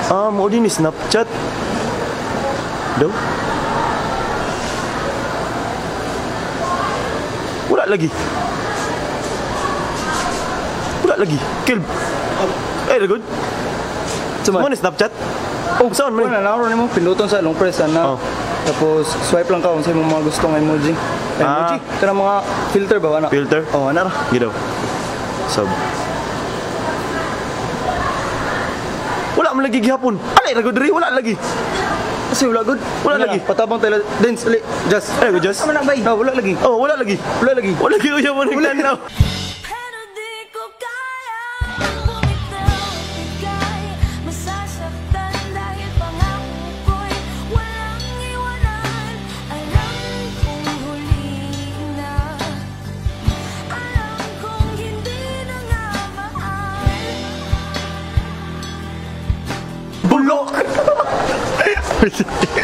Mo din ni Snapchat. Daw? Wala lagi. Wala lagi. Kilb. Lagod. Suma. Mo ni Snapchat? Oh, saan man? Wala na ako mo pinduton sa long press na. Tapos swipe lang ka kung sa imong mga gustong emoji. Emoji. Kana mga filter ba ana? Filter? Oh, ana ra. Gidaw. Sub. Wala man lagi gihapon. Alay lagod diri, wala lagi. Kasi wala good. Wala lagi. Patabang tayo dance ali. Just. Go just. Amo na bay. Wala lagi. Oh, wala lagi. Wala lagi. Wala lagi uya mo nagtanaw. Pero di ko kaya bumitaw, bigay, masasaktan dahil pangako ko'y walang iwanan. Alam kong huli na, alam kong hindi na nga mahal. Bulok.